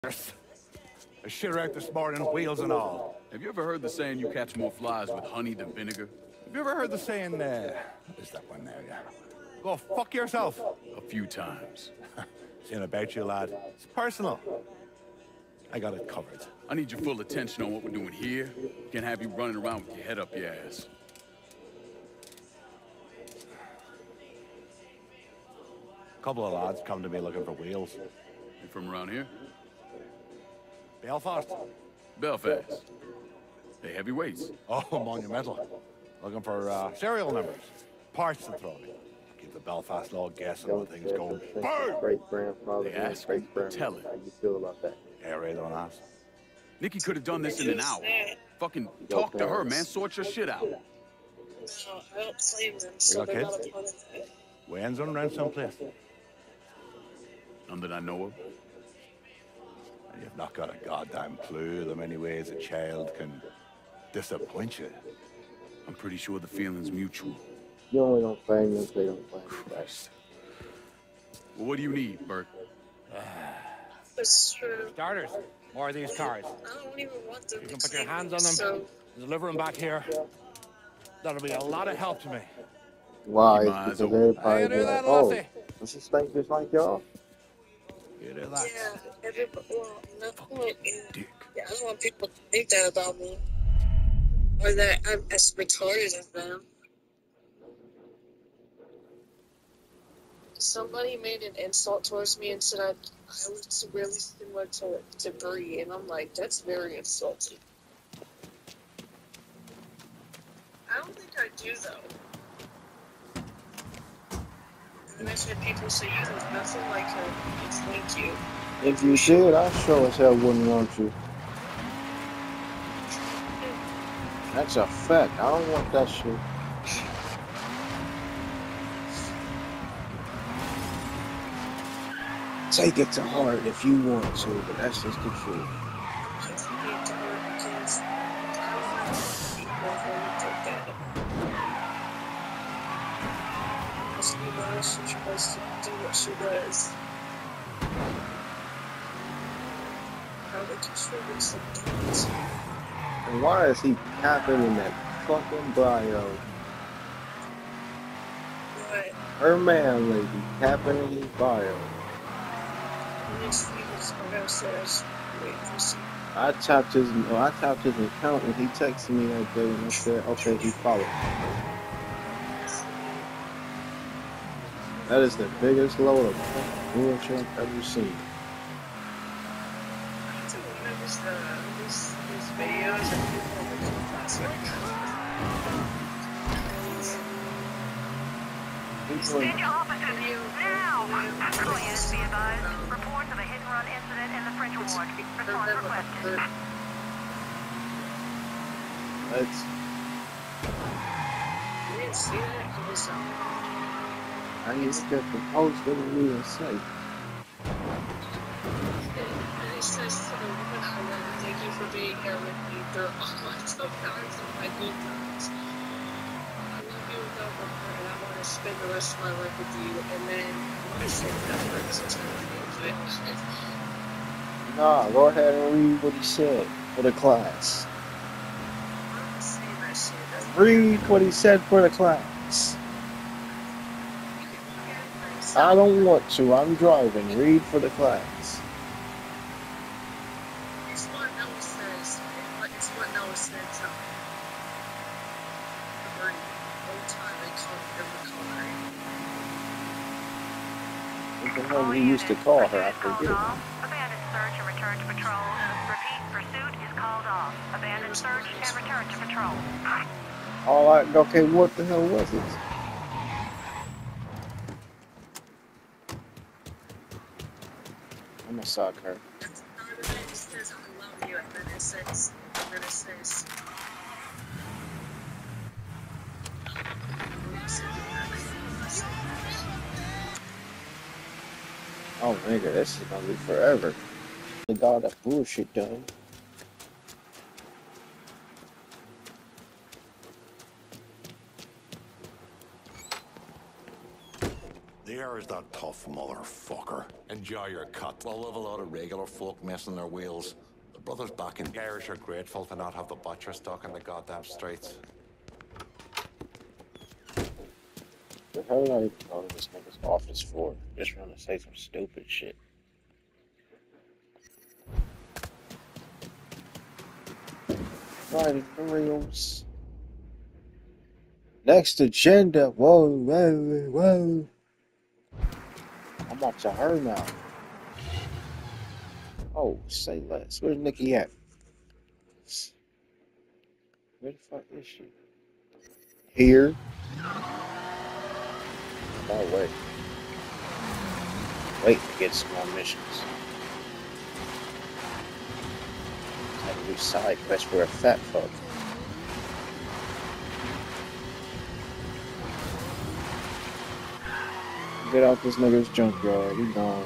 A shit wreck this morning, wheels and all. Have you ever heard the saying you catch more flies with honey than vinegar? Have you ever heard the saying, what is that one there, yeah? Go fuck yourself. A few times. Saying about you, lad. It's personal. I got it covered. I need your full attention on what we're doing here. Can't have you running around with your head up your ass. A couple of lads come to me looking for wheels. You from around here? Belfast. Belfast. Hey, heavyweights. Oh, monumental. Looking for serial numbers. Parts to throw me. Keep the Belfast all guessing when things go. Boom! Great-grandfather. They ask, tell it. How you feel about that? Yeah, Ray, don't ask. Nikki could have done this in an hour. Fucking talk to her, man. Sort your shit out. No, I don't claim them, so they're not a part of it. When's on rent someplace? None that I know of. And you've not got a goddamn clue the many ways a child can disappoint you. I'm pretty sure the feeling's mutual. You only don't claim them, they don't claim you. Christ. Well, what do you need, Bert? That's true. Starters, more of these cars. I don't even want them. You can put your hands on them, deliver them back here. That'll be a lot of help to me. Why? Keep It's my eyes because open. everybody be like, oh, does this thing just like y'all? You relax. Yeah, everybody. Well, no, Dick. yeah, I don't want people to think that about me, or that I'm as retarded as them. Somebody made an insult towards me and said I was really similar to Bree, and I'm like, that's very insulting. I don't think I do, though. And I've had people say, you look nothing like her. Thank you. If you did, I sure as hell wouldn't want you. That's a fact. I don't want that shit. Take it to heart if you want to, but that's just the truth. She tries to do what she does. Probably contribute sometimes. And why is he capping in that fucking bio? But Her man lady capping in his bio. the next thing is go downstairs, wait for some. I tapped his account and he texted me that day and I said, okay, he followed me. That is the biggest load of bullshit I've ever seen. So one of these videos and people are making classic. Send your officers now! All units be advised. Reports of a hit-and-run incident in the French Ward. Response requested. That's You didn't see that? It was I need to get the post. What do you even say? and it says to the woman I love, thank you for being here with me through all my tough times and my good times. I love you without my heart, and I want to spend the rest of my life with you. And then I said that works eternally. Nah, go ahead and read what he said for the class. I'm not saying that shit. That's Read what he said for the class. I don't want to. I'm driving. Read for the class. It's what Noah says. It's what Noah says. Every old time they call him What the hell he used to call her? I Called forget. off. Abandoned search and return to patrol. Repeat, pursuit is called off. Abandoned search and return to patrol. All right. Okay, what the hell was it? I'm gonna sock her. It says I love you, and then it says, Oh, nigga, this is gonna be forever. They got all that bullshit done. The air Where's that tough motherfucker? Enjoy your cut. We'll have a lot of regular folk missing their wheels. The brothers back in the Irish are grateful to not have the butcher stuck in the goddamn streets. The hell did I even go to this nigga's office for? Just trying to say some stupid shit. Right, for reals. Next agenda. Whoa, whoa, whoa. I'm up to her now. Oh, say less. Where's Nikki at? Where the fuck is she? Here. No way. Wait to get some more missions. Had to do side quests for a fat fuck. Get out this nigga's junkyard. He gone.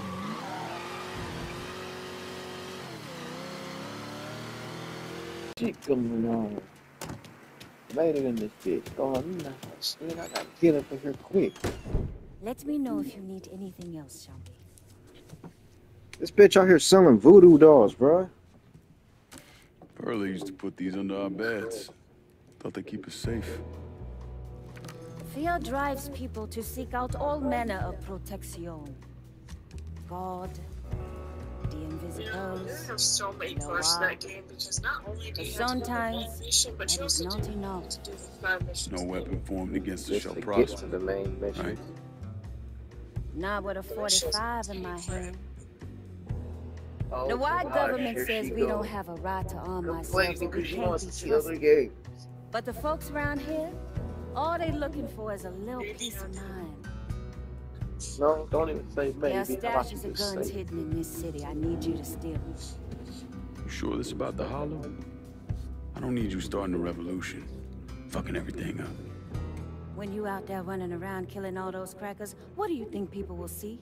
Shit coming on. Made it in this bitch. Oh, I'm not scared. I gotta get up in here quick. Let me know if you need anything else, Shelby. This bitch out here selling voodoo dolls, bro. Pearlie used to put these under our beds. Thought they keep us safe. Fear drives people to seek out all manner of protection. God, the Invisibles. There's so many parts to that game because not only do But you have to do the sometimes main mission, but you that is also not do enough. need to do the side missions. No weapon formed against us Just shall to get prosper. to the main mission. Right. Not with a 45 in my hand. Oh, The white gosh, government here says she we go. don't have a right to arm ourselves, Complaining but we because she can't wants be to see other trusted. games. But the folks around here, all they looking for is a little peace of mind. No, don't even say maybe. There are How about you stashes of just guns say hidden in this city. I need you to steal them. You sure this about the Hollow? I don't need you starting a revolution. Fucking everything up. When you out there running around killing all those crackers, what do you think people will see?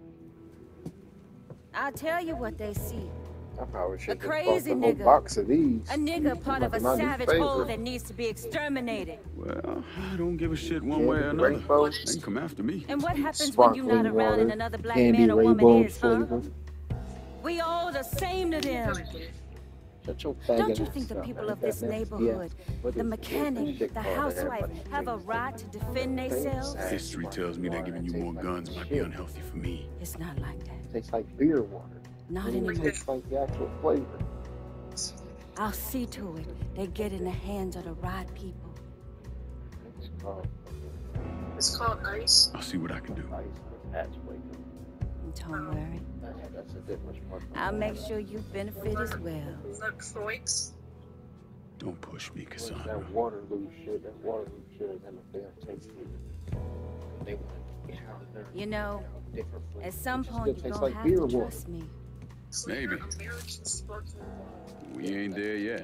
I'll tell you what they see. I probably should have crazy bought the whole nigga. box of these. A nigga part of a My new savage favorite. hole that needs to be exterminated. Well, I don't give a shit one Candy way or another. rainbow, They can come after me. And what happens when you're not sparkling around water, and another black candy man or woman rainbow is, huh? flavor. We all the same to them. Shut your Don't you faggot think the ass people up. of this That neighborhood, What the is mechanic, shit the called that housewife, everybody have a drinks? right to defend themselves? History tells me that giving you more guns might be unhealthy for me. It's not like that. Tastes like beer water. Not It anymore. tastes like the actual flavor. I'll see to it they get in the hands of the right people. It's called It's called ice. I'll see what I can do. ice with hatch flavor. Don't worry. That's a different one. I'll make sure you benefit as well. Lacroix. Don't push me, What's Cassandra. that Waterloo shit? That Waterloo shit is in the damn tasty. They want to get out there. You know, Different flavor. at some It still point you're tastes gonna like have beer to water. trust me. Maybe. American sparkling water. We ain't there yet.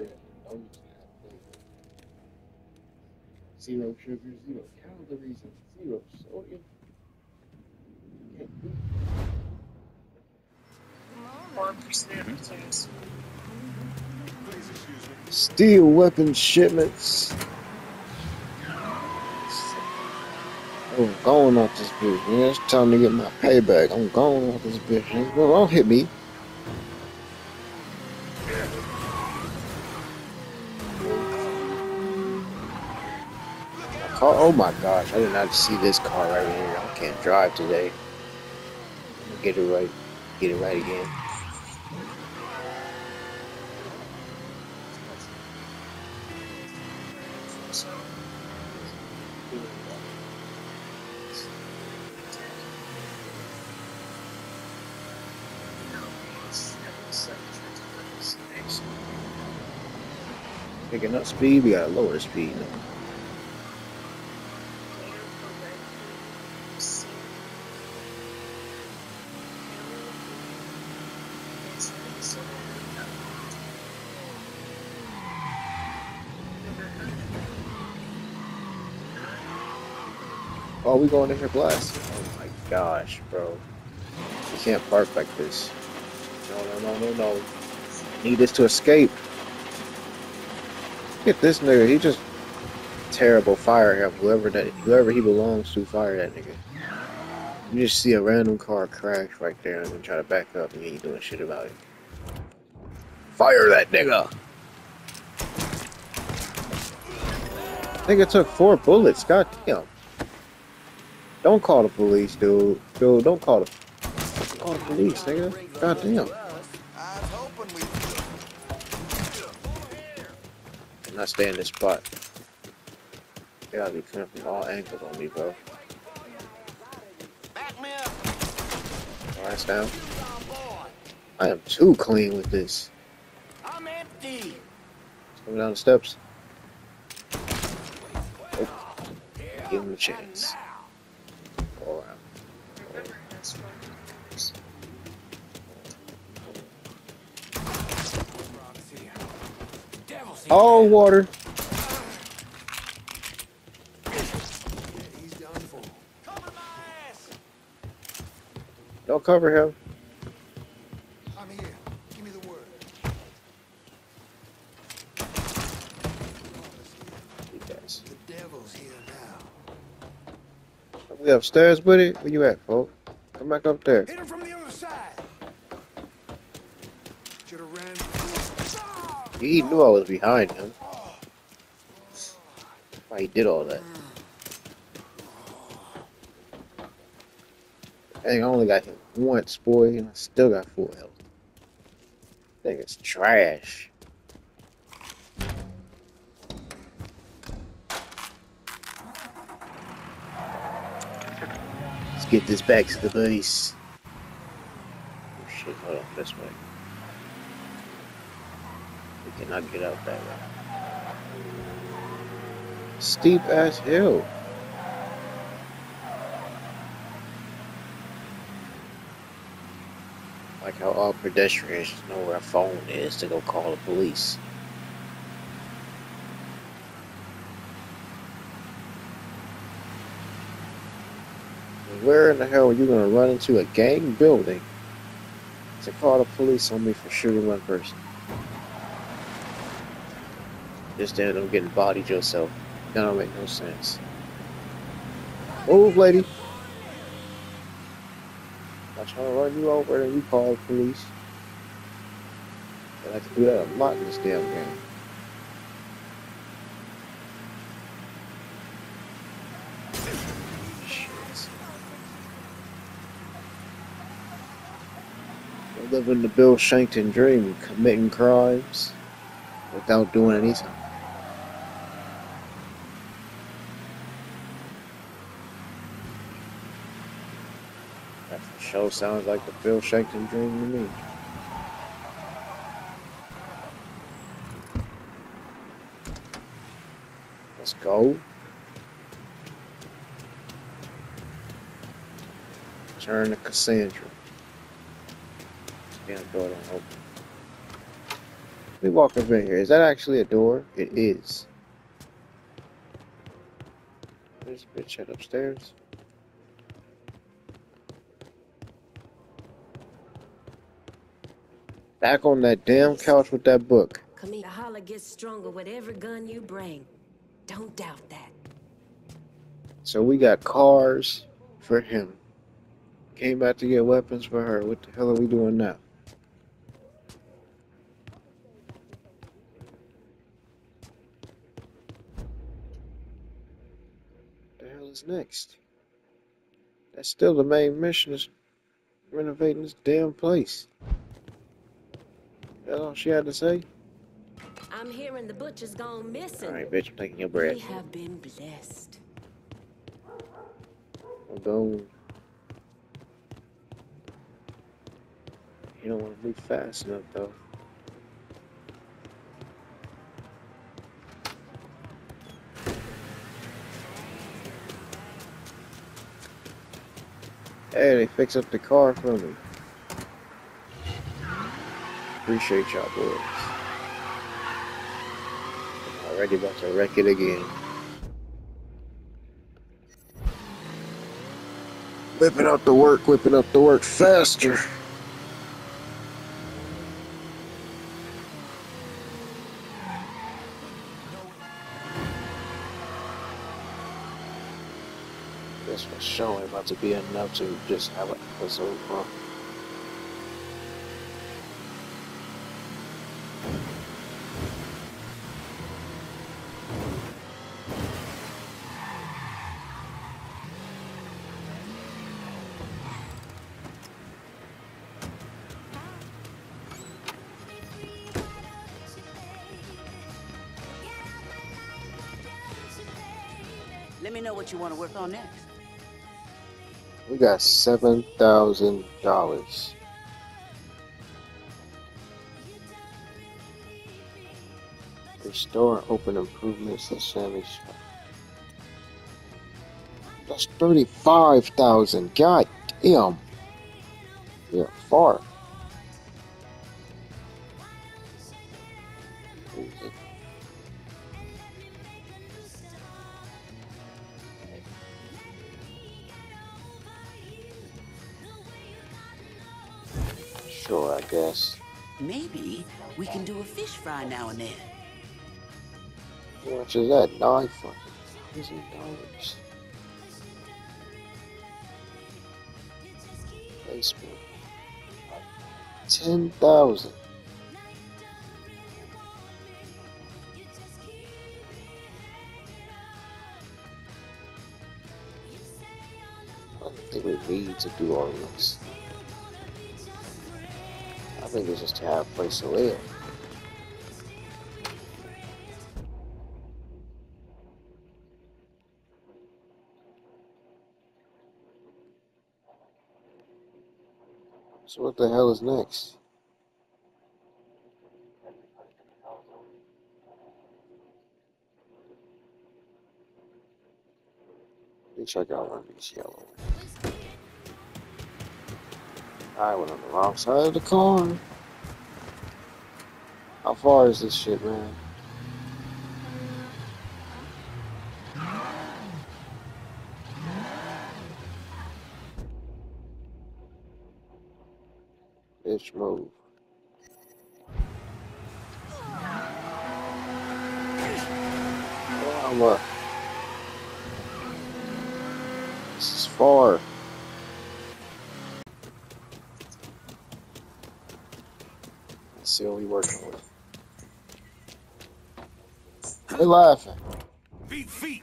Zero sugar, zero calories, and zero sodium. Can't beat 1% Steel weapon shipments. I'm going off this bitch, man. It's time to get my payback. I'm going off this bitch, man. Well, don't hit me. Oh my gosh, I did not see this car right here. I can't drive today. I'm gonna get it right. Get it right again. Picking up speed, we gotta lower the speed now. Oh, we going in here blast. Oh my gosh, bro. You can't park like this. No. Need this to escape. Look at this nigga. He just terrible. Fire him. Whoever he belongs to, fire that nigga. You just see a random car crash right there and then try to back up and you ain't doing shit about it. Fire that nigga! Nigga took 4 bullets, goddamn. Don't call the police, dude. Dude, don't call the police, nigga. Goddamn. I'm not staying in this spot. They gotta be coming from all angles on me, bro. Alright, down. I am too clean with this. I'm empty. Coming down the steps. Oh. Give him a chance. Go around. Oh, water. Don't cover him. I'm here. Give me the word. Yes. The devil's here now. We upstairs with it? Where you at, folks? Come back up there. Hit him from the other side. Should have ran. He knew I was behind him. Why he did all that? Dang, I only got him once, boy, and I still got full health. Thing is trash. Let's get this back to the base. Oh shit, hold on, this way. We cannot get out that way. Steep ass hill. Like how all pedestrians know where a phone is to go call the police. Where in the hell are you gonna run into a gang building to call the police on me for shooting one person? Just end up getting bodied yourself. That don't make no sense. Move, lady. I'm trying to run you over and you call the police. I have to do that a lot in this damn game. Shit. We're living the Bill Shankton dream, committing crimes without doing anything. That for sure sounds like the Bill Shankton dream to me. Let's go. Turn to Cassandra. Damn door don't open. Let me walk up in here. Is that actually a door? It is. There's a bitch head upstairs. Back on that damn couch with that book. The holler gets stronger with every gun you bring. Don't doubt that. So we got cars for him. Came back to get weapons for her. What the hell are we doing now? What the hell is next? That's still the main mission, is renovating this damn place. That's all she had to say? I'm hearing the butcher's gone missing. Alright, bitch, I'm taking your bread. We have been blessed. I'm going. You don't want to move fast enough, though. Hey, they fixed up the car for me. Appreciate y'all, boys. I'm already about to wreck it again. Whipping up the work faster. This for sure ain't about to be enough to just have an episode, bro. Let me know what you want to work on next. We got $7,000. Restore open improvements to Sammy's. That's 35,000. God damn. Yeah, far. Sure, I guess. Maybe we can do a fish fry now and then. How much is that? $9,000. Basement. 10,000. I don't think we need to do all this. I think it's just to have a place to live. So what the hell is next? Let me check out one of these yellow ones. I went on the wrong side of the car. How far is this shit, man? Bitch, move. Oh, I'm up. This is far. Let's see what we working with. They laughing. Feet.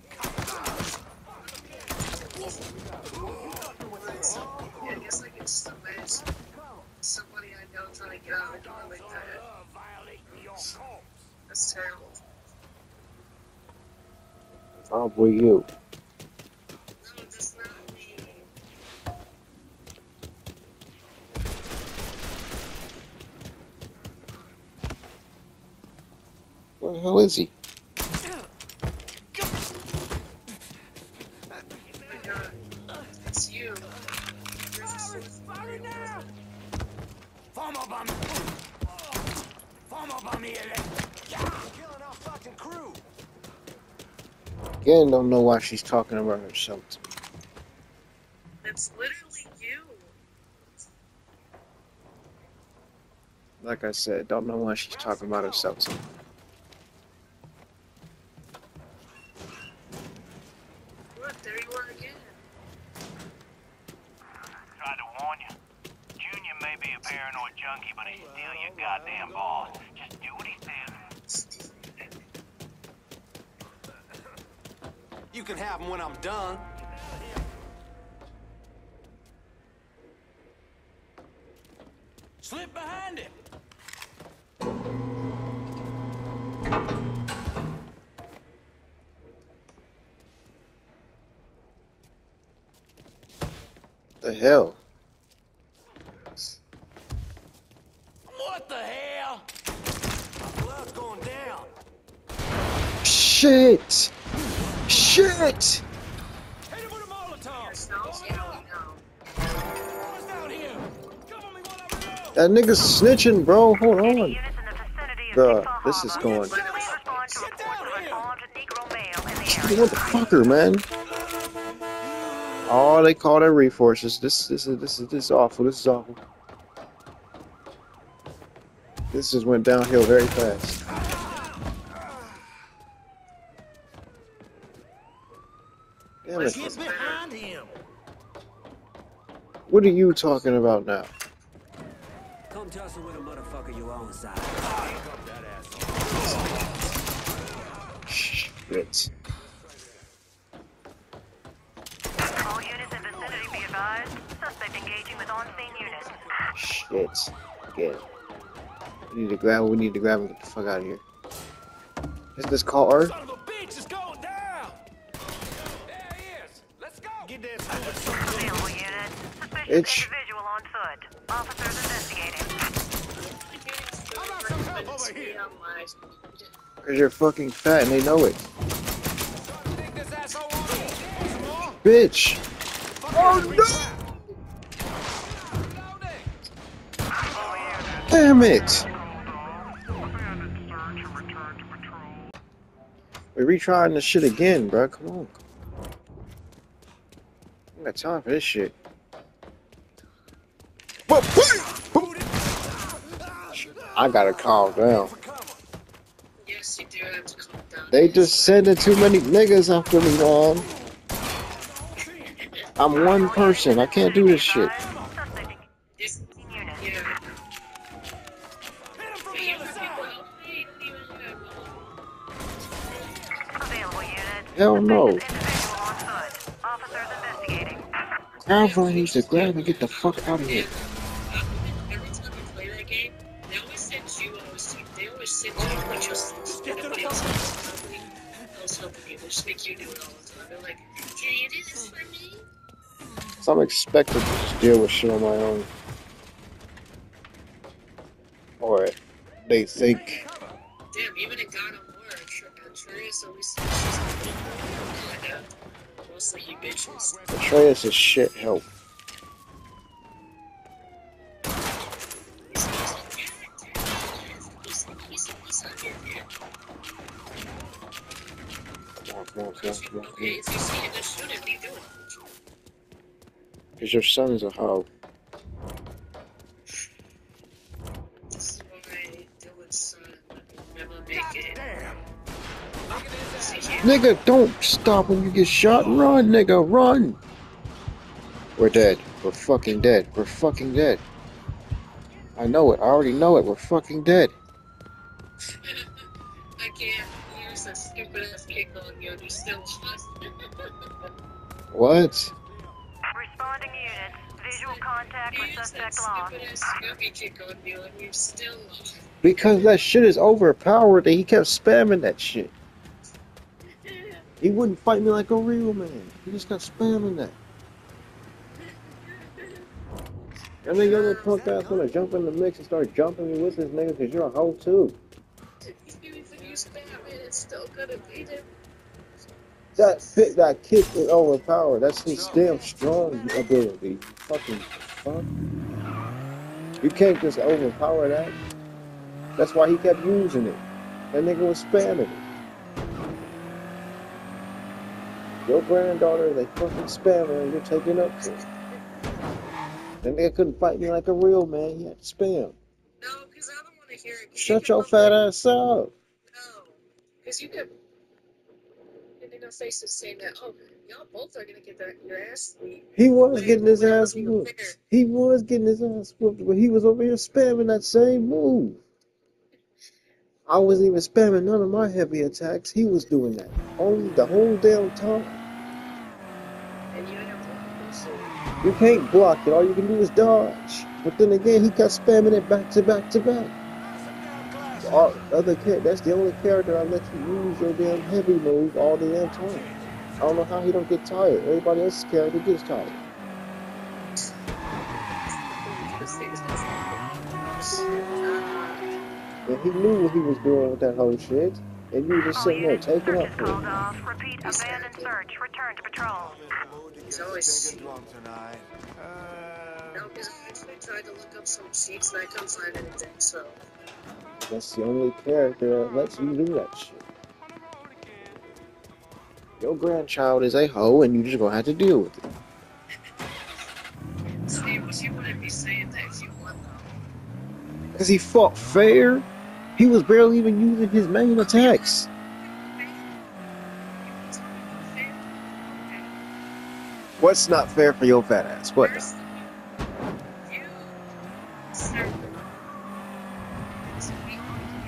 Yeah, I guess I can still manage somebody I know trying to get out of the door like that. That's terrible. Probably you. No, that's not me. Where the hell is he? It's you. Again, don't know why she's talking about herself. It's literally you. Like I said, don't know why she's talking about herself. Look, there you are again. Tried to warn you. Junior may be a paranoid junkie, but he's still your goddamn boss. Just do what he says. You can have them when I'm done. Slip behind it. The hell? What the hell? Blood's going down. Shit! Shit! Hit him with a Molotov. Yourselves? Yeah, we know. What's down here? Cover me while I reload. That nigga's snitching, bro. Hold on. Units in the vicinity of Bruh, Big this is Harbor. going. Please respond to reports of an armed Negro male in the area. What the fucker, man? Oh, they call that reinforcements. This is awful. This is awful. This just went downhill very fast. Damn it. Get behind him. What are you talking about now? Come tussle with a motherfucker you on side. Shit. All units in vicinity be advised. Suspect engaging with on-scene units. Shit. Again. We need to grab him. We need to grab him. Get the fuck out of here. Is this car? Son of a bitch is going down. There he is. Let's go. Get that Available unit. Suspicious Bitch. individual on foot. Officers investigating. I got some help over here. Because you're fucking fat and they know it. Think this asshole on me? Bitch! Oh no! Damn it! We're retrying this shit again, bro. Come on. I got time for this shit. I gotta calm down. Yes, you do have to calm down. They just sending too many niggas after me, man. I'm one person. I can't do this shit. This, yeah. But you have people help me. You don't even have Available unit. Hell no. Individual on foot. Officers investigating. Everyone needs to grab and get the fuck out of here. every time you play that game, they always send you a bunch of stuff that nobody else helping you. They just make you do it all the time. They're like, can you do this for me? So I'm expected to just deal with shit on my own. Or they think. Damn, even in God of War, Atreus always says she's like, mostly you bitches. Atreus is shit help. Come on. Okay, if you see it, just shoot it. What are you doing? Because your son's a hoe. This is why Dylan's son will never make it. Nigga, don't stop when you get shot. Run, nigga, run. We're dead. We're fucking dead. We're fucking dead. I know it. I already know it. We're fucking dead. I can't use a stupid ass kick on you and you still lost. What? Responding units. Visual contact with Use that suspect lost. stupid ass scooby kick on you and you still lost. Because that shit is overpowered and he kept spamming that shit. He wouldn't fight me like a real man. He just got spamming that. And then your little punk ass wanna jump in the mix and start jumping me with this nigga because you're a hoe too. Even if you spam it, it's still gonna beat him. That kick is overpowered. That's his damn strong ability. You fucking fuck. You can't just overpower that. That's why he kept using it. That nigga was spamming it. Your granddaughter, they fucking spamming and you're taking up to it. That nigga couldn't fight me like a real man. He had to spam. No, because I don't want to hear it. Shut your fat ass up. No, because you kept in your faces saying that, oh, y'all both are gonna get your ass beat. He was getting his ass whooped. He was getting his ass whooped, but he was over here spamming that same move. I wasn't even spamming none of my heavy attacks. He was doing that. Only the whole damn time. And you have blocked, so You can't block it. All you can do is dodge. But then again, he kept spamming it back to back to back. That's the only character I let you use your damn heavy move all the damn time. I don't know how he don't get tired. Everybody else's character gets tired. And he knew what he was doing with that whole shit. And you were just sitting there taking up for Called it. off. Repeat. Abandon search. Return to patrol. he's always. No, because I actually tried to look up some cheats and I couldn't find anything, so. That's the only character that lets you do that shit. Your grandchild is a hoe and you just gonna have to deal with it. Steve, you wouldn't be saying that if you won, though. Because he fought fair. He was barely even using his main attacks. What's not fair for your fat ass? What? First, you start to be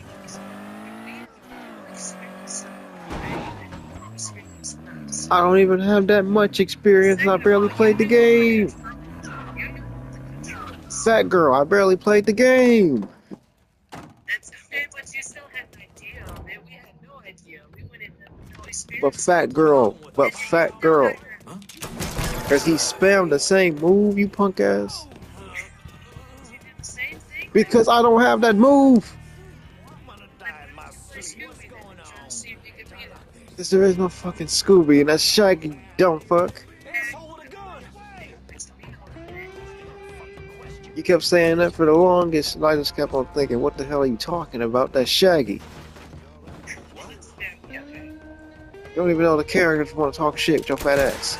I don't even have that much experience. I barely played the game. Fat girl, I barely played the game. That's okay, but you still had an idea. Man, we had no idea. We went in no experience. But fat girl. Cause he spammed the same move, you punk ass. You did the same thing? Because I don't have that move. Because there is no fucking Scooby, and that's Shaggy, dumb fuck. You kept saying that for the longest, and I just kept on thinking, what the hell are you talking about? That's Shaggy. You don't even know the characters want to talk shit with your fat ass.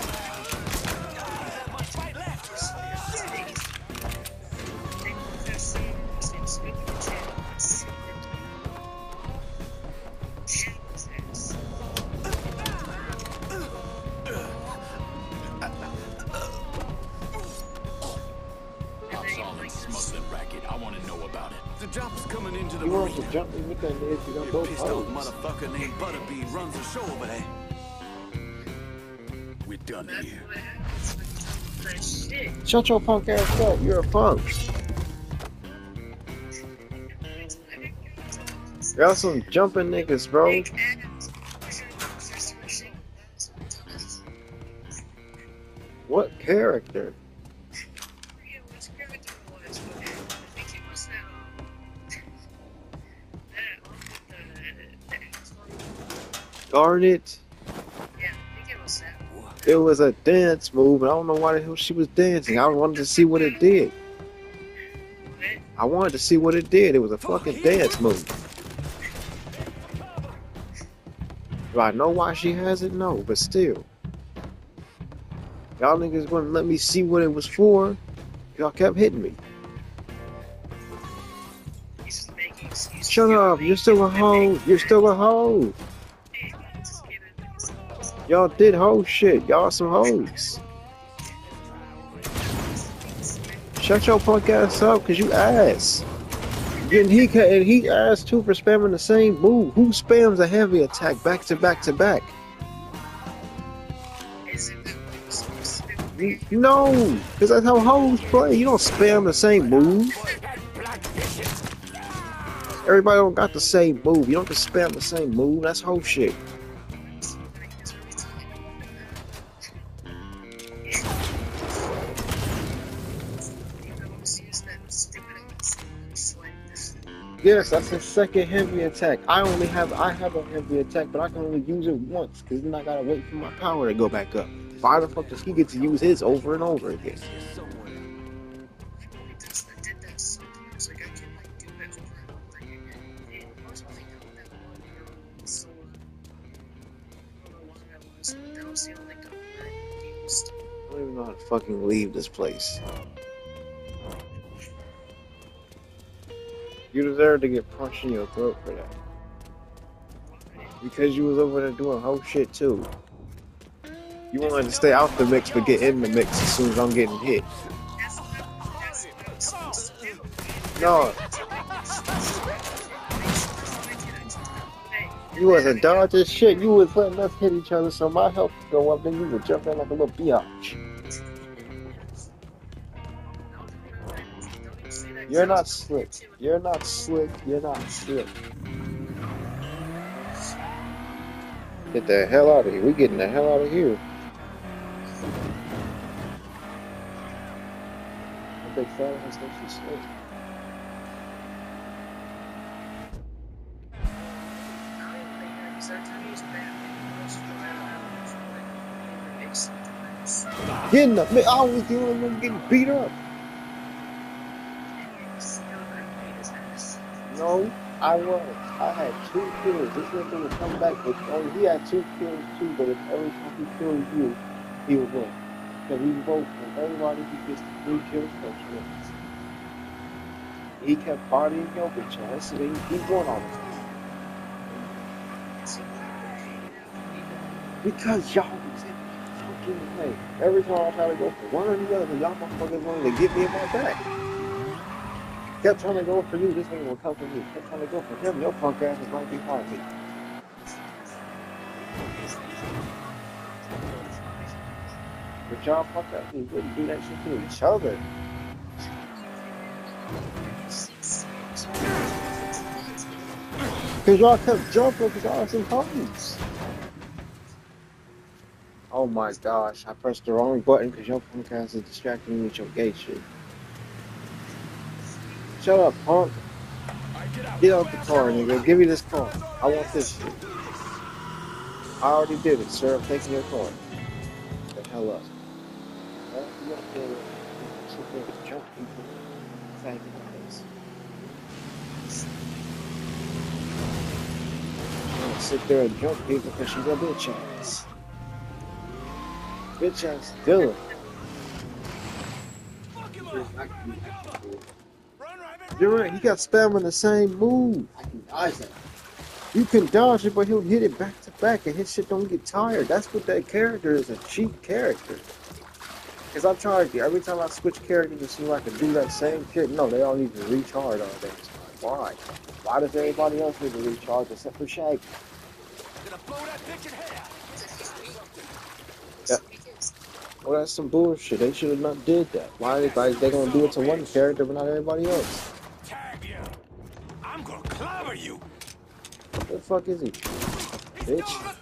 You want to jump me with that nigga? You got both Pissed off hoes. motherfucker named Butterbean runs the show over there. We're done here. Shut your punk ass up. You're a punk. Y'all some jumping niggas, bro. What character? Garnet. Yeah, I think it was that. It was a dance move, and I don't know why the hell she was dancing. I wanted to see what it did. I wanted to see what it did. It was a fucking dance move. Do I know why she has it? No, but still. Y'all niggas wouldn't let me see what it was for. Y'all kept hitting me. Shut up. You're still a hoe. You're still a hoe. Y'all did hoe shit. Y'all some hoes. Shut your punk ass up, cause you ass. And he ass too for spamming the same move. Who spams a heavy attack back to back to back? No, cause that's how hoes play. You don't spam the same move. Everybody don't got the same move. You don't just spam the same move. That's hoe shit. Yes, that's a second heavy attack. I have a heavy attack, but I can only use it once, because then I gotta wait for my power to go back up. Why the fuck does he get to use his over and over again? I don't even know how to fucking leave this place. You deserve to get punched in your throat for that. Because you was over there doing whole shit too. You wanted to stay out the mix but get in the mix as soon as I'm getting hit. No. You was a dodge as shit. You was letting us hit each other so my health would go up, then you would jump in like a little biatch. You're not slick. You're not slick. You're not slick. Get the hell out of here. We getting the hell out of here. I think Fat has thinks she's slick. Get in the mix. I was the only one getting beat up. No, I was. I had 2 kills. This nigga would come back with only he had 2 kills too, but if every time he killed you, he would win. Because we both, and everybody who gets 3 kills first wins. He kept bodying your bitch ass, so he won all the time. Because y'all was in Hey, every time I try to go for one or the other, y'all motherfuckers wanted to get me in my back. Kept trying to go for you, this ain't gonna come for me. Kept trying to go for him, your punk ass is right behind me. But y'all punk asses wouldn't do that shit to each other. Cause y'all kept jumping because y'all some homies. Oh my gosh, I pressed the wrong button because your punk ass is distracting me with your gay shit. Shut up, punk. Get out the car, nigga. Give me this car. I want this shit. I already did it, sir. I'm taking your car. Get the hell up. You up there, sit there and jump people. Thank you, guys. Sit there and jump people because she's a bitch ass. Bitch ass Dylan. You're right, he got spam on the same move. I can dodge that. You can dodge it, but he'll hit it back to back and his shit don't get tired. That's what that character is, a cheap character. Because I'm trying to, every time I switch characters to see if I can do that same shit, no, they all need to recharge all day. Why? Why does everybody else need to recharge except for Shaggy? Yeah. Well, that's some bullshit. They should have not did that. Why they gonna do it to one character but not everybody else? I'm gonna clobber you. What the fuck is he? Bitch.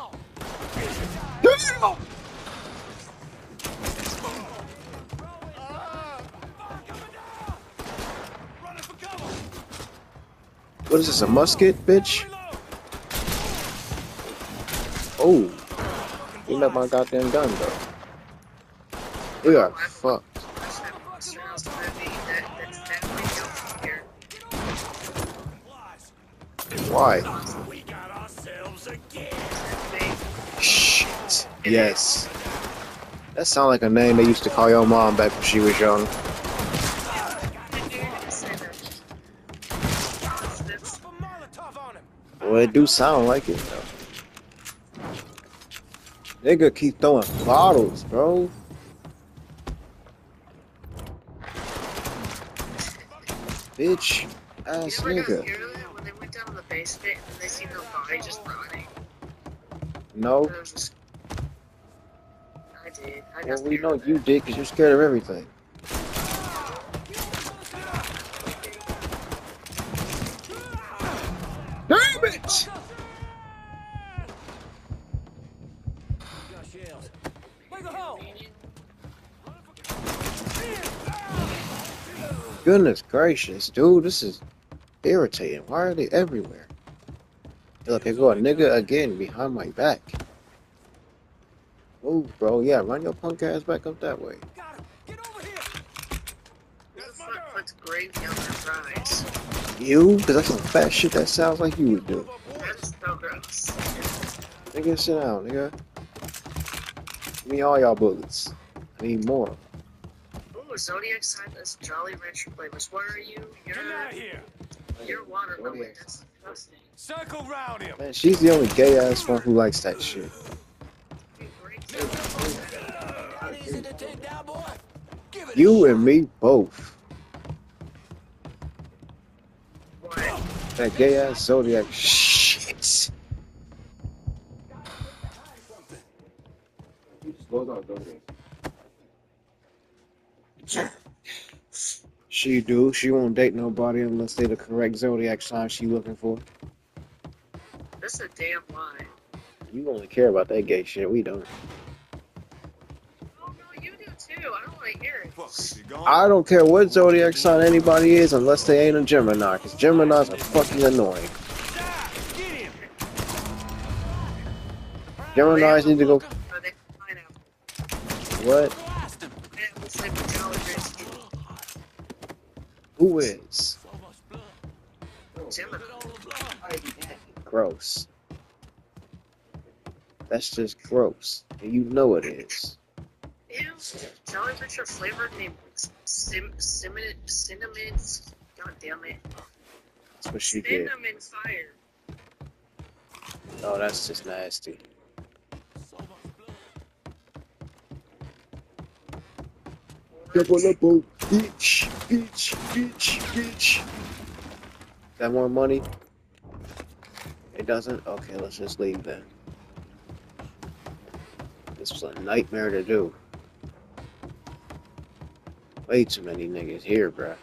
What is this, a musket, bitch? Oh. He left my goddamn gun, though. We are fucked. Why? Shit. Yes. That sounds like a name they used to call your mom back when she was young. Well, it do sound like it, though. Nigga keep throwing bottles, bro. Bitch ass nigga. When they went down to the basement and they seen the body just rotting. No. I did. Well, we know you did because you're scared of everything. Damn it! Goodness gracious, dude, this is irritating. Why are they everywhere? Look, here go a nigga again behind my back. Move, bro. Yeah, run your punk ass back up that way. Puts gravy on their fries. You? Because that's some fat shit that sounds like you would do. That is so gross. Nigga, sit down, nigga. Give me all y'all bullets. I need more. Ooh, Zodiac signed us Jolly Rancher flavors. What are you? You're watermelon. That's disgusting. Circle round him. Man, she's the only gay ass one who likes that shit. You and me both. What? That gay ass Zodiac shit. She do. She won't date nobody unless they the correct Zodiac sign she looking for. That's a damn lie. You only care about that gay shit. We don't. Oh no, you do too. I don't want to hear it. I don't care what Zodiac sign anybody is unless they ain't a Gemini, because Geminis are fucking annoying. Geminis need to go. What? Who is? Gross. That's just gross. And you know it is. Ew. Jolly Rancher flavored named cinnamon. God damn it. That's what she did. Cinnamon fire. Oh, that's just nasty. Double up on bitch, bitch, bitch, bitch. Got more money? It doesn't? Okay, let's just leave then. This was a nightmare to do. Way too many niggas here, bruh.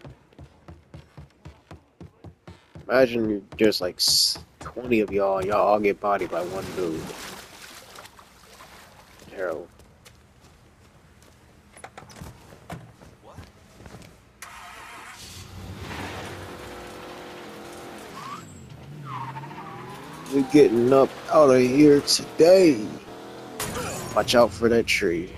Imagine you're just like 20 of y'all all get bodied by one dude. Terrible. We getting up out of here today. Watch out for that tree.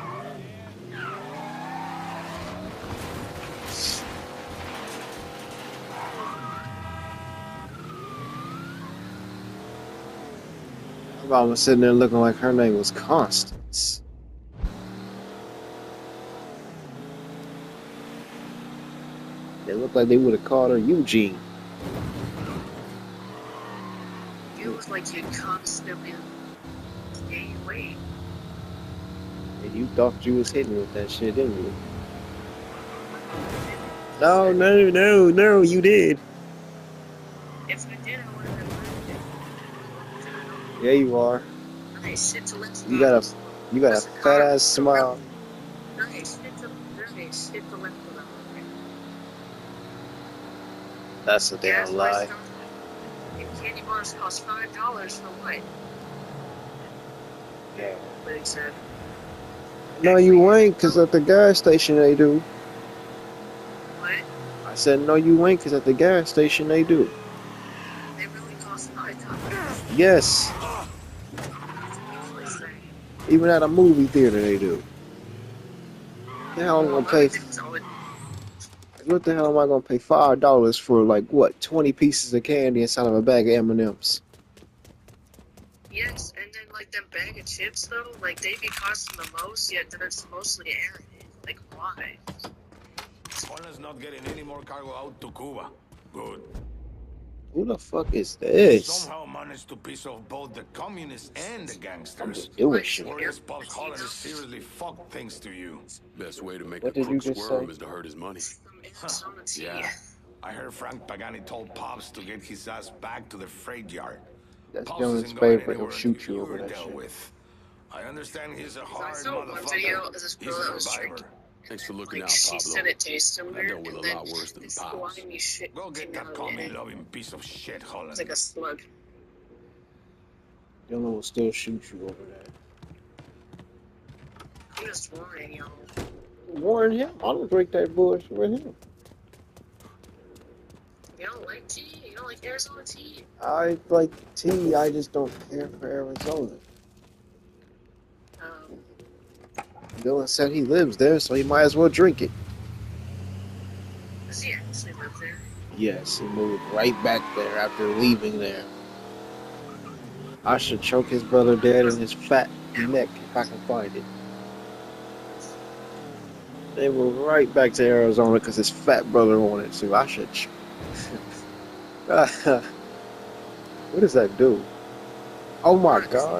I was sitting there looking like her name was Constance. It looked like they would have called her Eugene. You look like you constantly gain weight. And you thought you was hitting with that shit, didn't you? No, no, no, no, you did. If I did, I would have been Yeah, you are. nice. It's a lens. You got a fat ass smile. Nice. It's a lens. That's a damn lie. And candy bars cost $5 for what? Yeah. What he said. No, you ain't, cause at the gas station they do. What? I said no, you ain't, cause at the gas station they do. They really cost $5. Yes. Even at a movie theater they do. The hell I'm gonna pay? What the hell am I gonna pay $5 for like what? 20 pieces of candy inside of a bag of M&Ms? Yes, and then like them bag of chips though, like they be costing the most, yet it's mostly aerated. Like why? Juana's not getting any more cargo out to Cuba. Good. Who the fuck is this? Somehow managed to piss off both the communists and the gangsters. Doing shit. Or this Bob Holland is seriously fucked things to you. Best way to make What the did you crook just squirm say? is to hurt his money. Yeah. I heard Frank Pagani told Pops to get his ass back to the freight yard. That's Pops Dylan's isn't going favorite. He'll anywhere shoot you until over you're that dealt shit. with. I understand he's a hard saw one video of motherfucker. this He's girl that a was survivor. drinking. Thanks for looking Like out, she Pablo. said it tasted I weird, dealt with and a then lot worse than this Pops. slimy shit Go get came that out of commie it. loving piece of shit, Holland. It's like a slug. Dylan will still shoot you over that. I'm just warning y'all. Warn him. I don't drink that bullshit with him. You don't like tea? You don't like Arizona tea? I like tea. I just don't care for Arizona. Dylan said he lives there, so he might as well drink it. Does he actually live there? Yes, he moved right back there after leaving there. I should choke his brother dead in his fat neck if I can find it. They moved right back to Arizona because his fat brother wanted to. I should. What does that do? Oh my gosh.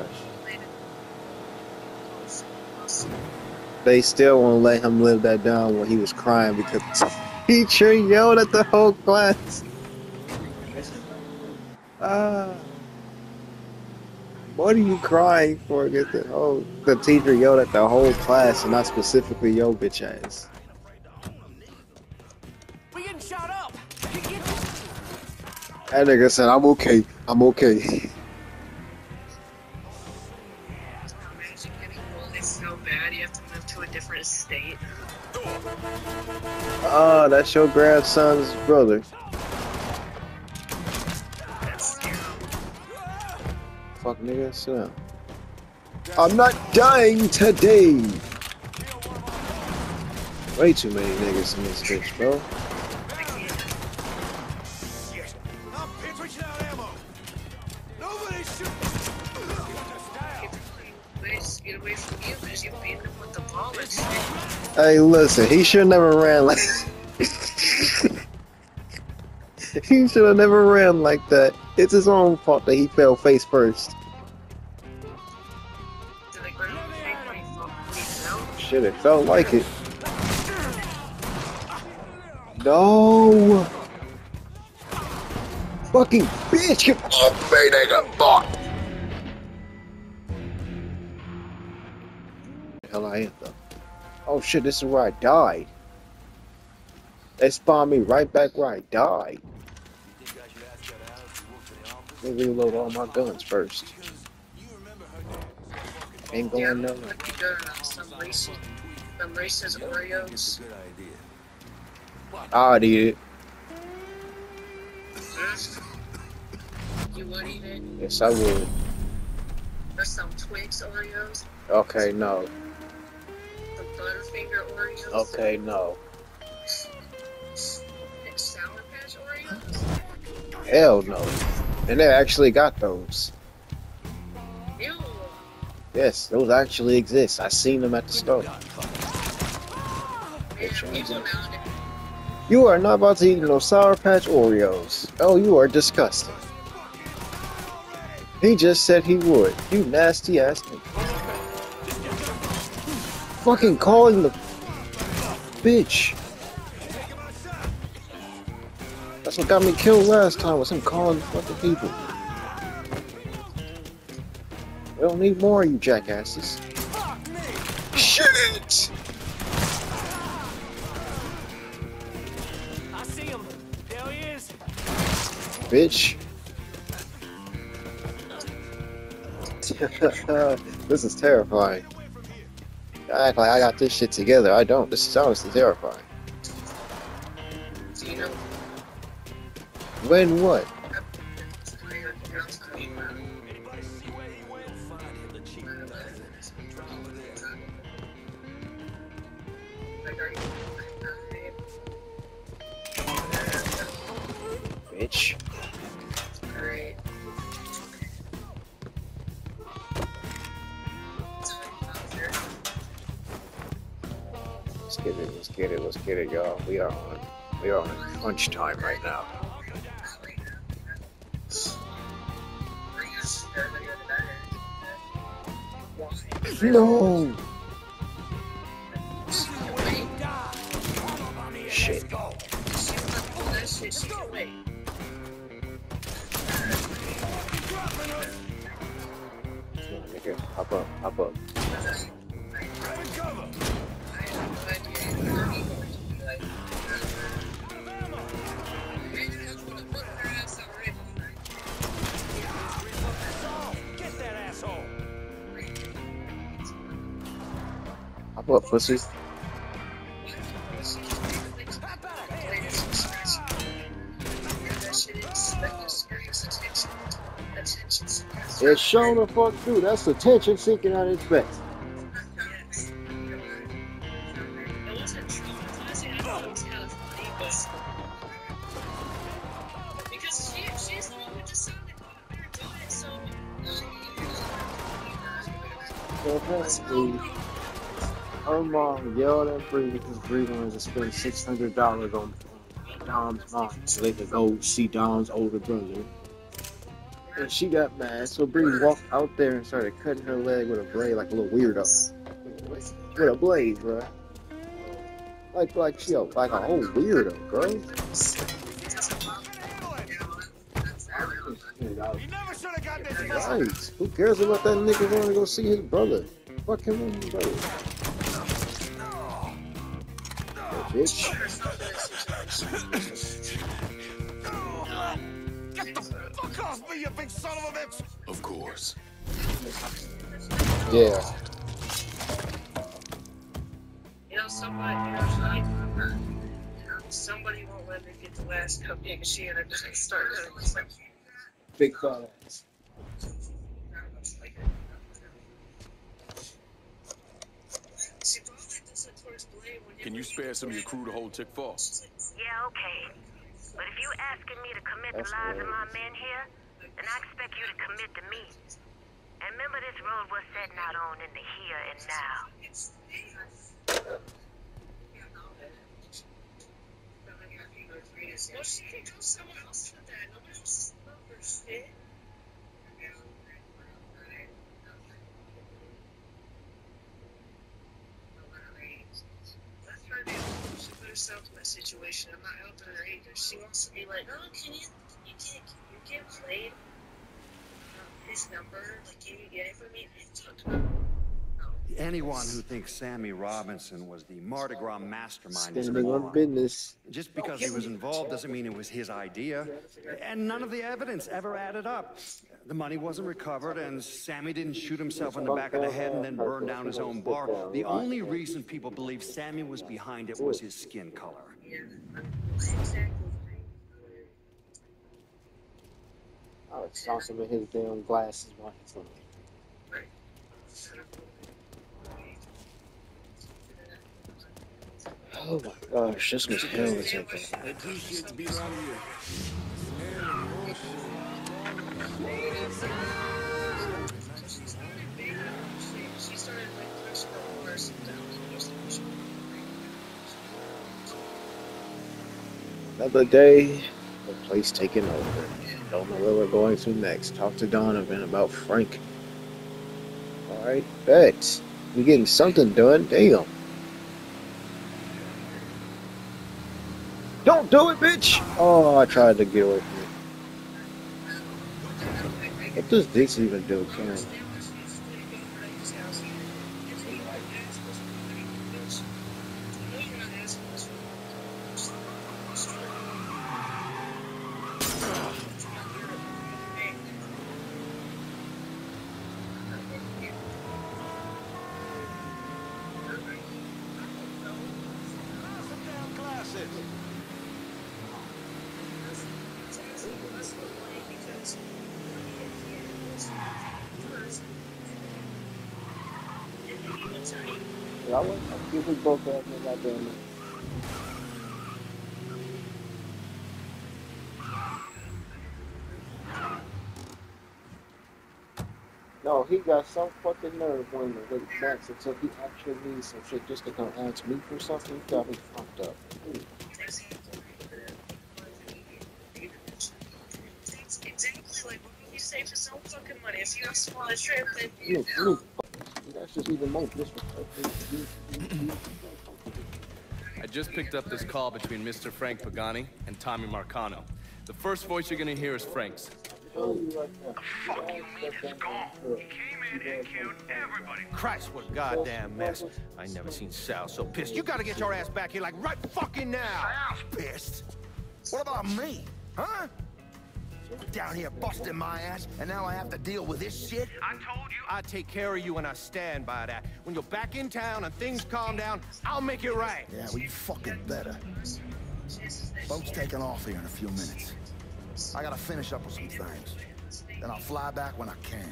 They still won't let him live that down when he was crying because the teacher yelled at the whole class. What are you crying for? The teacher yelled at the whole class and not specifically your bitch ass. We getting shot up. That nigga said, I'm okay. I'm okay. Imagine getting bullied so bad you have to move to a different state. Ah, that's your grandson's brother. That's terrible. Fuck nigga, sit down. I'm not dying today. Way too many niggas in this bitch, bro. Get away from you because you beat them with the ball and shit. Hey, listen, he should never ran like. He should have never ran like that. It's his own fault that he fell face first. Shit, it felt like it. No! Fucking bitch! Get off me, nigga! Fuck! The hell I am though. Oh shit, this is where I died. They spawned me right back where I died. Let me reload all my guns first. Ain't going nowhere. Some racist Oreos. I'd eat it. You would eat it? Yes, I would. Or some Twix Oreos? Okay, no. Some Butterfinger Oreos? Okay, no. And Sour Patch Oreos? Hell no. And they actually got those. Ew. Yes, those actually exist. I seen them at the store. You are not about to eat no Sour Patch Oreos. Oh, you are disgusting. He just said he would. You nasty ass nigga. Fucking calling the bitch. That's what got me killed last time, was him calling fucking people. We don't need more of you jackasses. Shit! I see him. There he is. Bitch. This is terrifying. I act like I got this shit together. I don't. This is honestly terrifying. When what? Bitch. Let's get it, y'all. We are on crunch time right now. No. Shit. Nigga, hop up, hop up. Hop up, pussy. It's shown the fuck through. That's attention seeking at its best. So apparently, her mom yelled at Bree because Bree wanted to spend $600 on Dom's mom so they could go see Dom's older brother. And she got mad, so Bree walked out there and started cutting her leg with a blade like a little weirdo. With a blade, bro. Like she like a whole weirdo, bro. Right. Who cares about that nigga wanting to go see his brother? Fuck him and his brother. That bitch. Get the fuck off me, you big son of a bitch! Of course. Yeah. You know, somebody won't let me get the last cupcake and she ended up starting to like Big fat ass. Can you spare some of your crew to hold Tick Falls? Yeah, okay. But if you asking me to commit the lives of my men here, then I expect you to commit to me. And remember, this road we're setting out on in the here and now. Well, she can go somewhere else for that. Nobody else is love her shit. That's her name. She better myself in that situation. I'm not helping her either. She wants to be like, oh, you can't play his number. Like, can you get it for me? And talk to her. Anyone who thinks Sammy Robinson was the Mardi Gras mastermind is a Standing on moron. business. Just because he was involved doesn't mean it was his idea. And none of the evidence ever added up. The money wasn't recovered, and Sammy didn't shoot himself in the back of the head and then burn down his own bar. The only reason people believe Sammy was behind it was his skin color. Yeah, exactly. I would toss him in his damn glasses while he's on it. Oh my gosh, this was hell as it was. I appreciate to be around here. She started like pushing the horse down. Another day, the place taken over. Don't know where we're going to next. Talk to Donovan about Frank. Alright, bet. We're getting something done. Damn. Don't do it, bitch! Oh, I tried to get away from it. What does this even do, Karen? I wouldn't give it both of them, goddamn it. No, he got some fucking nerve when the little Max until he actually needs some shit just to come ask me for something. He got me fucked up. Exactly, like, what would you say for some fucking money? If you have a small trip, then that's just even more disrespectful. I just picked up this call between Mr. Frank Pagani and Tommy Marcano. The first voice you're gonna hear is Frank's. The fuck you mean it's gone? He came in and killed everybody. Christ, what a goddamn mess. I ain't never seen Sal so pissed. You gotta get your ass back here like right fucking now. Sal's pissed. What about me? Huh? Down here busting my ass, and now I have to deal with this shit? I told you I'd take care of you, and I stand by that. When you're back in town and things calm down, I'll make it right. Yeah, well, you fucking better. Boat's taking off here in a few minutes. I gotta finish up with some things. Then I'll fly back when I can.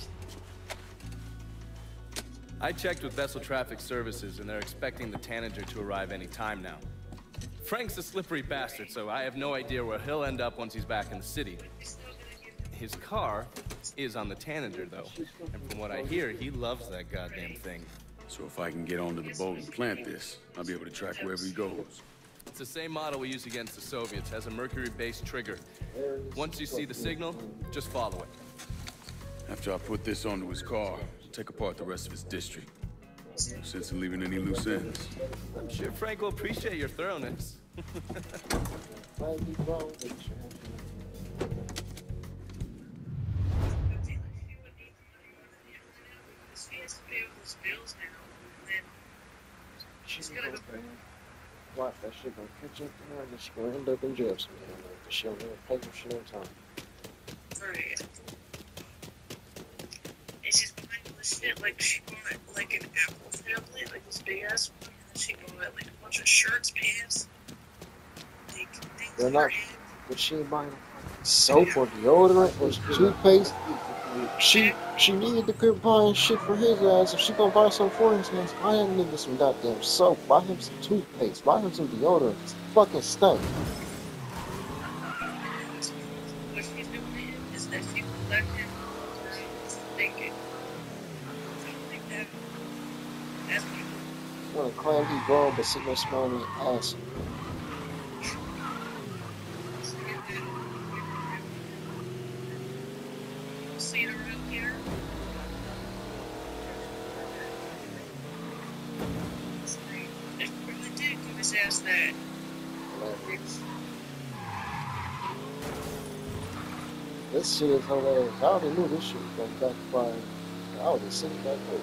I checked with Vessel Traffic Services, and they're expecting the Tanager to arrive any time now. Frank's a slippery bastard, so I have no idea where he'll end up once he's back in the city. His car is on the Tanager, though. And from what I hear, he loves that goddamn thing. So if I can get onto the boat and plant this, I'll be able to track wherever he goes. It's the same model we use against the Soviets. Has a mercury-based trigger. Once you see the signal, just follow it. After I put this onto his car, I'll take apart the rest of his district. No sense in leaving any loose ends. I'm sure Frank will appreciate your thoroughness. Watch that shit gonna catch up to her and then she gonna end up in jail somehow. Because she'll never pay some shit on time. Right. And she's buying this shit, like she bought like an Apple tablet, like this big ass one. She bought like a bunch of shirts, pants, like things. They're not, but she ain't buying soap or deodorant or toothpaste. She needed to quit buying shit for his ass. If she gonna buy something for his ass, buy him nigga some goddamn soap. Buy him some toothpaste. Buy him some deodorant. It's fucking stink. What she's doing is that she will let him thinking. Like that. That's what You wanna claim he grown, but sitting there smelling ass. see it around here. If he really did give his ass that. This shit is hilarious. I already knew this shit was going to backfire. I was just sitting back there.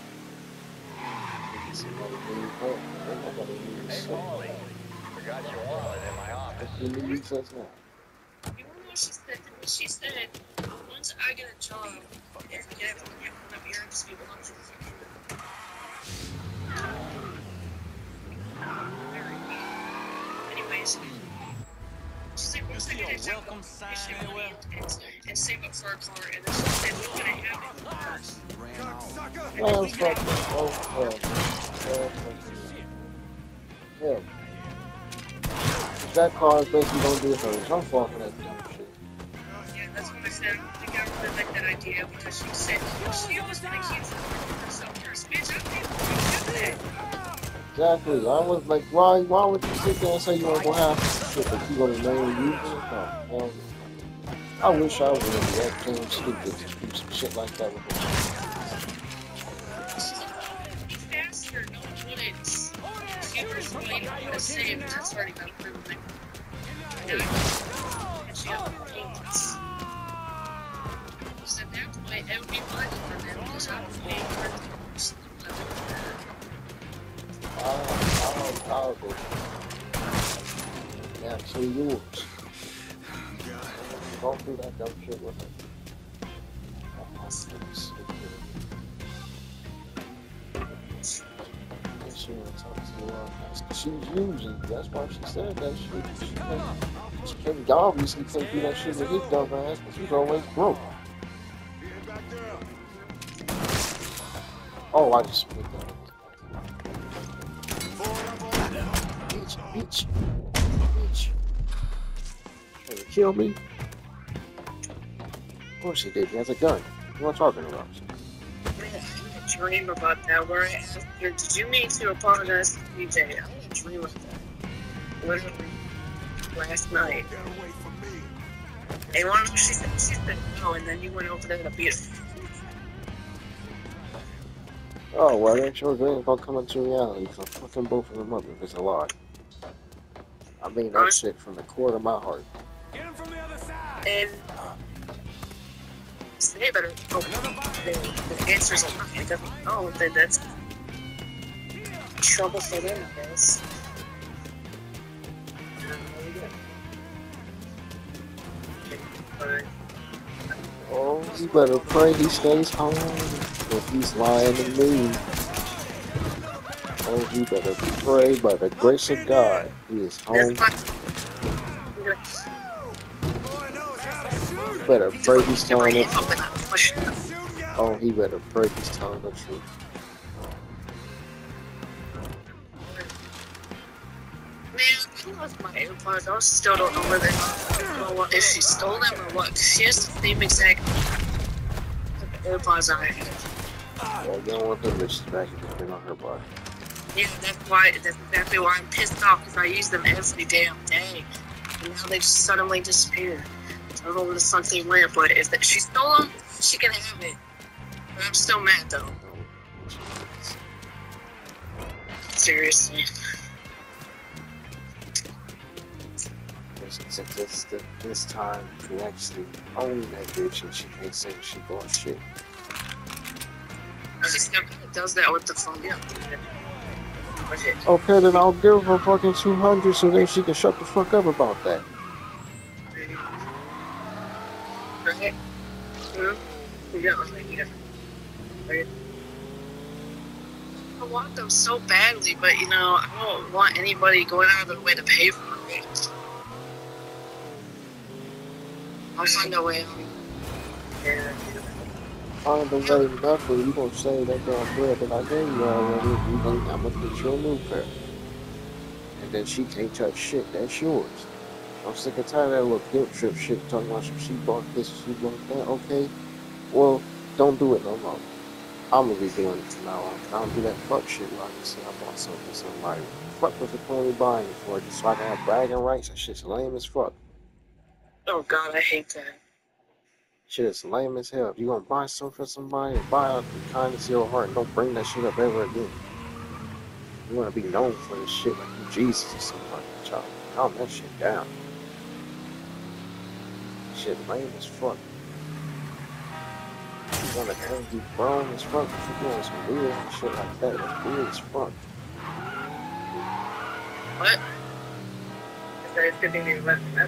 Somebody leave home. Nobody leaves. Forgot your wallet in my office. Who leaves us now? You know what she said? She said, once I get a job, if you get one of yours, you want to. Anyways, she's like, once I get a job, I should money and save up for a car, and then she said, we're gonna have it first. Man, fuck this. Oh, hell. That car is basically gonna do hers. I'm fucking that dumb shit. Yeah, that's what I said. I don't think I really like that idea because she said she always thinks she's herself first. Bitch, I think that. Exactly. I was like, why would you sit there and say you want to go have shit that you gonna mainly use it? No, I wish I would have that damn stupid to do some shit like that with her. Be faster, no bullets. Viewers waiting for the same. That's already been proven. And she has points. So at that point, it would be money for them because I was paying for it. I'll go. Yeah, so yours. Don't do that dumb shit with her. She's using. That's why she said that shit. She couldn't obviously couldn't do that shit with his dumb ass because he's always broke. Oh, I just split that. Bitch. Trying to kill me? Of course he did. He has a gun. What am I talking about? I had a dream about that where I asked her, did you mean to apologize to PJ? I had a dream of that. Literally. Last night. And one of them, she said no, and then you went over there to beat her. Oh, well, that your dream gonna come into reality, so fucking both of them up if it's a lie. I mean that shit from the core of my heart. Get him from the other side! And so they better the answer's a lie. Oh, then that's trouble for them, I guess. Oh, you better pray he stays home if he's lying to me. Oh, you better pray by the grace of God he is home. You better pray he's telling the truth. Oh, he better pray he's telling the truth. Man, I lost my AirPods. I still don't know where they are. If she stole them or what. She has the same exact AirPods I have. Well, you don't want them bitches back if they're on her body. Yeah, that's exactly why I'm pissed off, because I use them every damn day. And now they just suddenly disappear. I don't know what the fuck they went, but if she stole them, she can have it. But I'm still mad though. Seriously. This time to actually own that bitch and she can't say she bought shit. She still does that with the phone. Yeah. Okay, then I'll give her fucking 200 so then she can shut the fuck up about that. Right? Yeah. Right. I want them so badly, but you know, I don't want anybody going out of their way to pay for it. I'll find a way. Yeah. Find a way, nothing. You gonna say that girl bread that I gave you already. I'm gonna get you a new pair. And then she can't touch shit. That's yours. I'm sick and tired of that little guilt trip shit talking about she bought this, she bought that. Okay, well, don't do it no more. I'm gonna be doing it from now on. I don't do that fuck shit where I can say I bought something for somebody. Fuck was the point of buying it for? Just so I can have bragging rights? That shit's lame as fuck. Oh god, I hate that. Shit is lame as hell. If you gonna buy something for somebody, buy out the kindness of your heart and don't bring that shit up ever again. You wanna be known for this shit like you Jesus or something like that, child. Calm that shit down. Shit lame as fuck. You wanna be grown as fuck, but you doing some weird shit like that. That's weird as fuck. What? It's good thing you left that.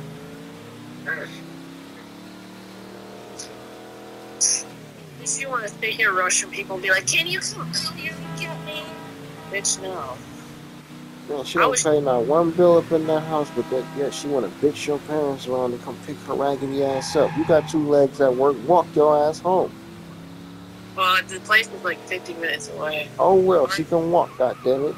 If you want to sit here rushing people and be like, can you come out here and get me? Bitch, no. Man, she don't pay not one bill up in that house, but that yet she wanna bitch your parents around and come pick her raggedy ass up. You got 2 legs at work, walk your ass home. Well, the place is like 50 minutes away. Oh well, she can walk, goddammit.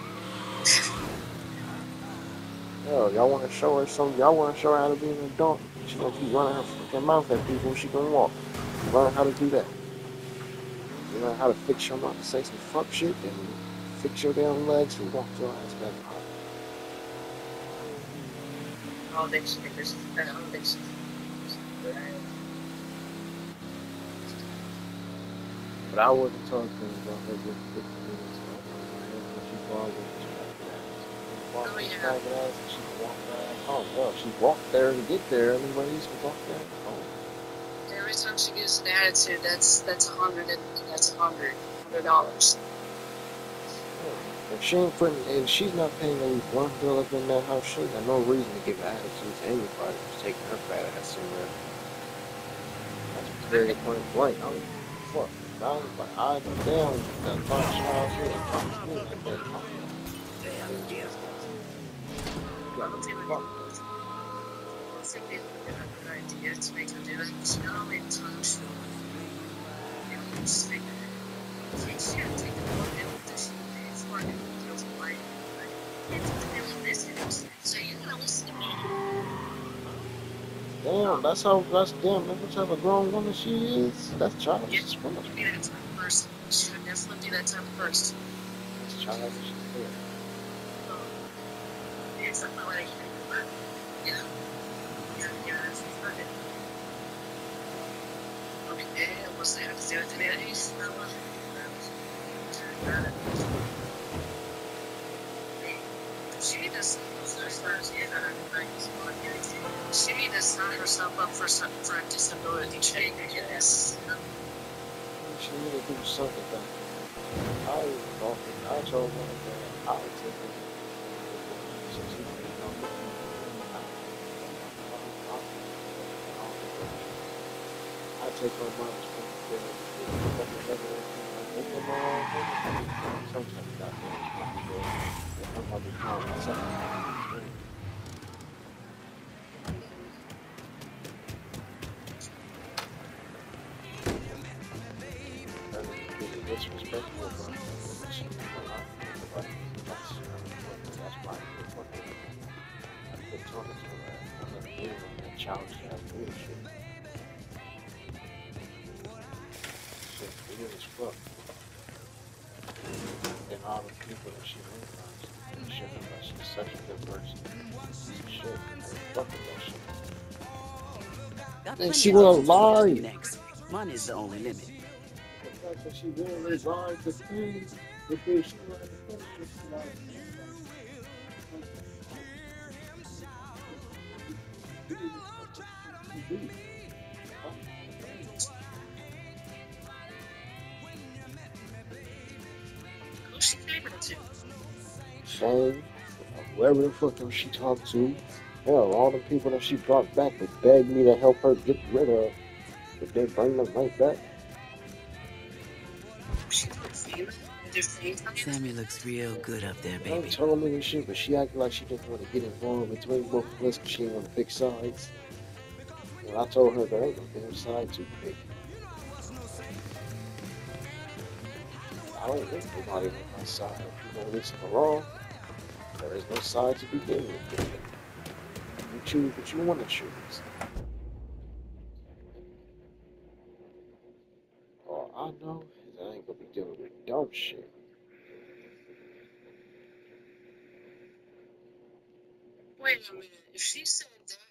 Hell, y'all wanna show her something? Y'all wanna show her how to be an adult? She gonna keep running her fucking mouth at people, she can walk. Learn how to do that. You learn how to fix your mouth, say some fuck shit, and fix your damn legs and walk your ass back home. I don't think she can. I don't think she can. But I wasn't talking about her with 50 minutes. She bought with Oh, yeah. she can walk her ass home. Well, she walked there to get there. Everybody used to walk there home. Every time she gives an attitude, that's $100. If she ain't putting, and she's not paying at least one bill up in that house, she ain't got no reason to give an attitude to anybody who's taking her fat ass somewhere. That's very point blank. I don't give a fuck. I was like, I don't down that bunch of house here and talk to me like that. To make her do that, she not only talks to she can't take the one bill that she pays for it. Feels like so you gotta listen to me. Damn, that's what type of grown woman she is. That's childish as fuck. Be that type of person. She would definitely be that type of person. That's childish as fuck. Yeah, something like that. Yeah. Yeah, that's perfect. Okay, what's that have to do with today? She need to sign herself up for a disability check, I guess. She need to do something about it. I told her that I would take her. I take my mom's disrespectful, that's why I quit talking to her. I'm not dealing with that childish ass bullshit. Shit, weird as fuck. And all the people that she influenced, shit, like she's such a good person. Shit, fuck with that shit. And she wanna lie. Next. Money's the only limit. The fact that she really lied to things, because she wanted to finish Who's she neighboring to? Shane, whoever the fuck she talked to, hell, all the people that she brought back that begged me to help her get rid of, did they bring them right back? Sammy looks real good up there, I baby. ain't telling me this shit, but she acted like she didn't want to get involved between both of us because she didn't want to pick sides. And I told her there ain't no damn side to pick. I don't think nobody on my side. If you don't listen to law, there is no side to begin with. You choose what you want to choose. All I know is I ain't gonna be dealing with dumb shit. Wait a minute. If she said that,